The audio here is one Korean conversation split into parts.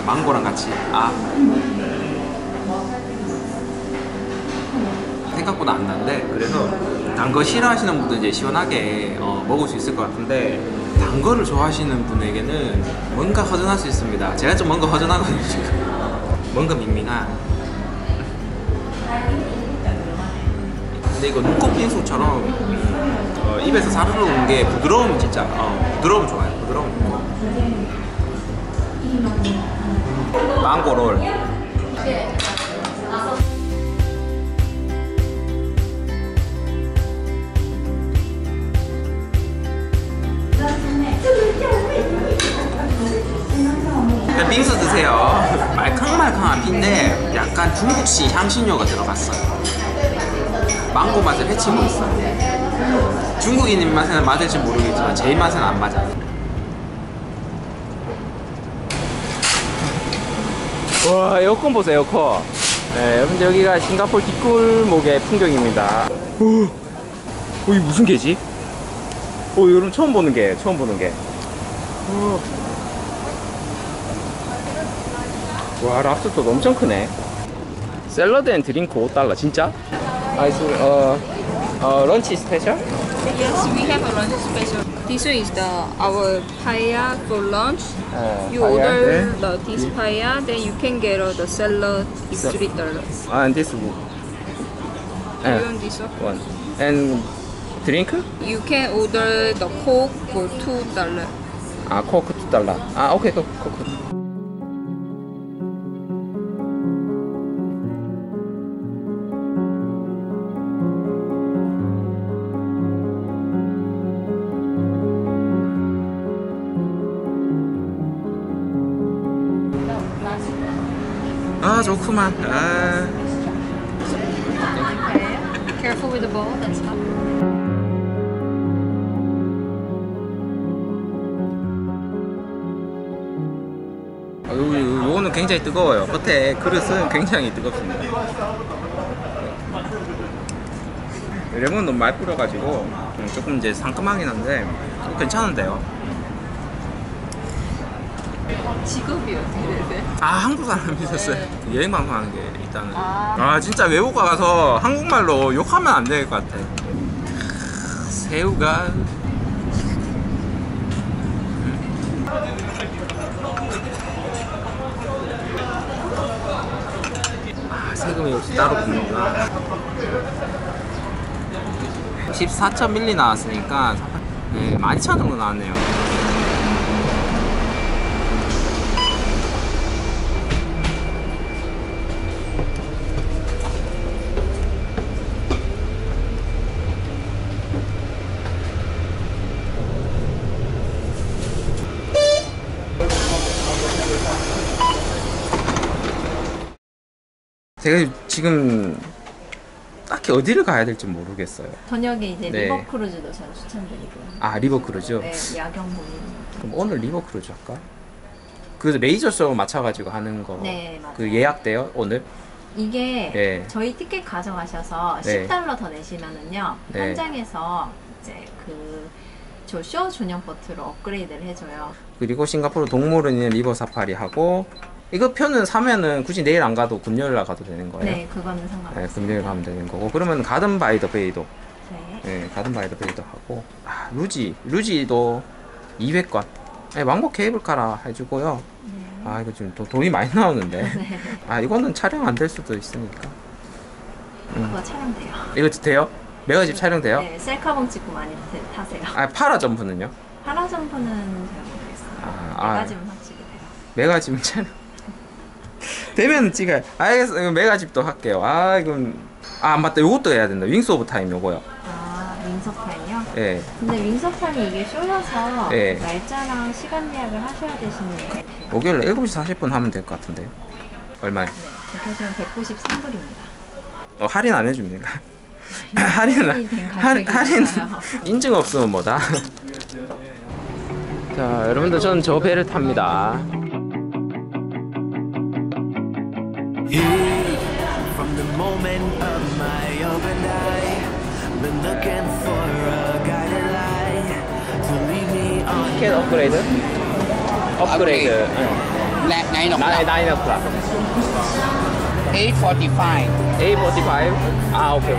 망고랑 같이. 생각보다 안 단데, 그래서 단 거 싫어하시는 분들 이제 시원하게 먹을 수 있을 것 같은데, 단 거를 좋아하시는 분에게는 뭔가 허전할 수 있습니다. 제가 좀 뭔가 허전하거든요 지금. 뭔가 밍밍한. 근데 이거 눈꽃 빙수처럼 입에서 사르르 오는 게 부드러움, 진짜 부드러움 좋아요. 부드러움. 망고롤. 그냥 빙수 드세요. 말캉말캉한 빈데 약간 중국식 향신료가 들어갔어요. 망고 맛을 해치고 있어요. 중국인 입맛에는 맞을지 모르겠지만 제 입맛에는 안 맞아요. 와, 에어컨 보세요, 에어컨. 네, 여러분들 여기가 싱가포르 뒷골목의 풍경입니다. 이게 무슨 개지? 여러분 처음 보는 게, 처음 보는 게. 와, 랍스터도 엄청 크네. 샐러드 앤 드링크 $5 진짜? 런치 스페셜? Yes, we have a lunch special. This one is our paella for lunch. You order this paella, then you can get the salad is $3. And this one? You want this one? And drink? You can order the Coke for $2. 코크 $2. 오케이, 코크. 좋구만. Careful with the ball, that's hot. 요거는 굉장히 뜨거워요. 겉에 그릇은 굉장히 뜨겁습니다. 레몬 너무 많이 뿌려가지고 조금 이제 상큼하긴 한데 괜찮은데요. 직업이 어떻게 되세요? 한국 사람이셨어요. 여행 방송하는 게 일단은. 진짜 외국 가서 한국말로 욕하면 안 될 것 같아. 새우가 세금이 역시 따로 붙는구나. 14.1리 나왔으니까 12,000 정도 나왔네요. 제가 지금 딱히 어디를 가야 될지 모르겠어요. 저녁에 이제 리버 크루즈도 전 추천드리고요. 리버 크루즈? 네, 야경 보는. 그럼 오늘 리버 크루즈 할까? 그 레이저 쇼 맞춰가지고 하는 거. 네, 맞아요. 그 예약돼요 오늘? 이게 저희 티켓 가져가셔서 $10 더 내시면은요 현장에서 이제 저 쇼 전용 보트로 업그레이드를 해줘요. 그리고 싱가포르 동물원 있는 리버 사파리 하고. 이거 표는 사면은 굳이 내일 안 가도 금요일 날 가도 되는 거예요? 네, 그거는 상관없어요. 금요일 가면 되는 거고. 그러면 가든 바이 더 베이도. 네. 가든 바이 더 베이도 하고. 루지도 200권. 왕복 케이블카라 해주고요. 이거 지금 돈이 많이 나오는데. 네. 이거는 촬영 안 될 수도 있으니까. 그거 촬영돼요. 이거 돼요? 메가집 촬영돼요? 네, 셀카봉 찍고 많이 타세요. 파라 점프는요? 파라 점프는 잘 모르겠어요. 메가집은 확실히 돼요. 메가집 촬영. 되면 찍어요. 알겠어. 메가집도 할게요. 이건 맞다. 요것도 해야 된다. 윙스 오브 타임 요거요. 윙스 오브 타임이요? 네. 근데 윙스 오브 타임이 이게 쇼여서 네. 날짜랑 시간 예약을 하셔야 되시는데 목요일 7시 40분 하면 될 것 같은데요. 얼마요? 네, 대표는 193불입니다. 할인 안 해줍니까? 할인 인증 없으면 뭐다. 자, 여러분들 저는 저 배를 탑니다. From the moment of my open eye, been looking for a guiding light to lead me on. 티켓 업그레이드? 업그레이드. 9 o'clock. 9 o'clock. 8:45. 8:45. 아, 오케이.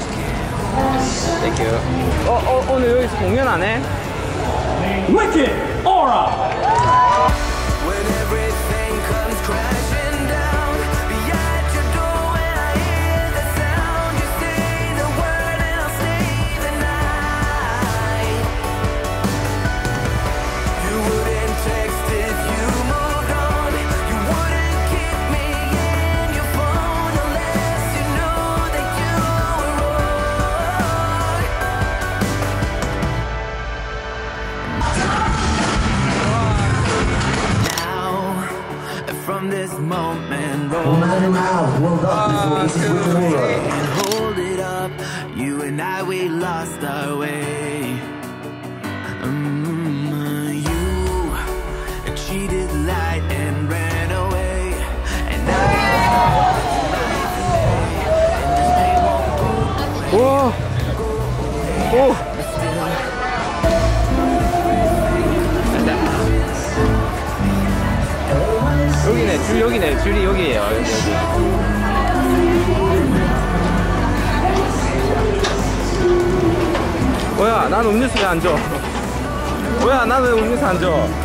땡큐. 오늘 여기서 공연 안 해? Wicked Aura! When everything comes crashing down, be at your door when I hear the sound. You say the word and I'll stay the night. You wouldn't text if you moved on. You wouldn't keep me in your phone unless you know that you were wrong. Now, from this moment, roll and hold it up. You and I, we lost our way. You cheated, lied, and ran away. And 와. 오. 여기네. 줄이 여기에요. 여기. 뭐야, 난 음료수에 안 줘. 뭐야, 나는 음료수 안 줘.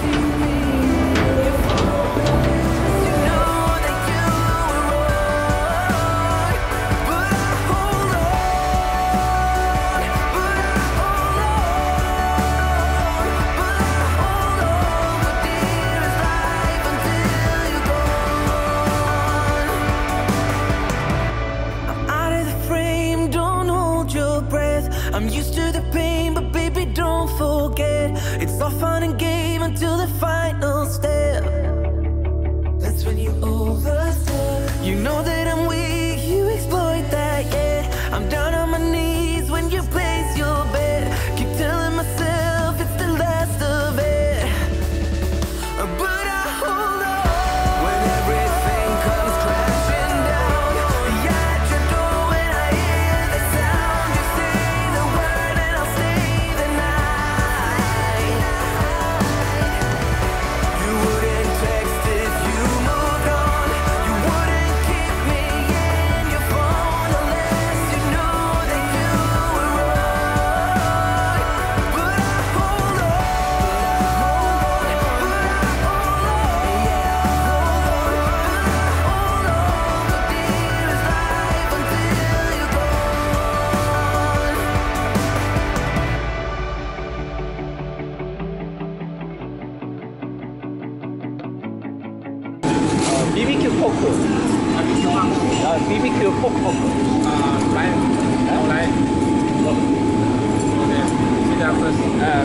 I'm used to the pain, but baby, don't forget. It's all fun and game until the final step. That's when you overstep. You know that I'm weak, you exploit that, yeah. I'm down on my knees when you place your bet. Keep telling myself it's the last of it, but I hold on. When everything comes crashing down, be at your door when I hear the sound. You say the word and I'll stay the night. You wouldn't text if you moved on. You wouldn't keep me in your phone unless you know that you were wrong. But I hold on. BBQ 포크. BBQ 포크. 라인. 시작 first.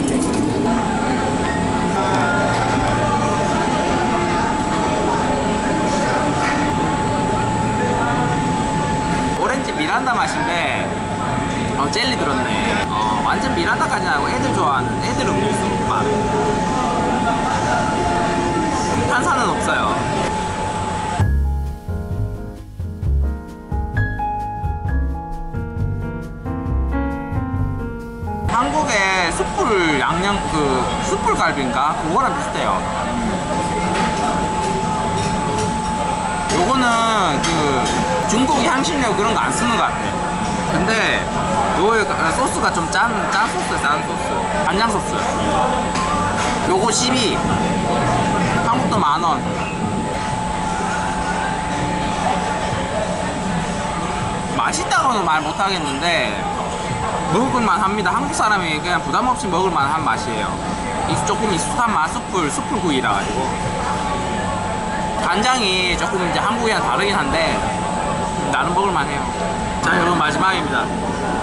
오렌지 미란다 맛인데 젤리 들었네. 완전 미란다까지는 아니고 애들 좋아하는 애들 음료수 맛. 탄산은 없어요. 한국의 숯불 양념 숯불 갈비인가? 그거랑 비슷해요. 요거는 중국 향신료 그런 거 안 쓰는 것 같아. 근데 요 소스가 좀 짠 소스, 짠 소스. 간장 소스. 요거 12. 한국도 10,000원. 맛있다고는 말 못하겠는데 먹을만 합니다. 한국 사람이 그냥 부담 없이 먹을만 한 맛이에요. 조금 익숙한 맛, 숯불 구이라 가지고 간장이 조금 이제 한국이랑 다르긴 한데 나름 먹을만 해요. 자, 여러분 마지막입니다.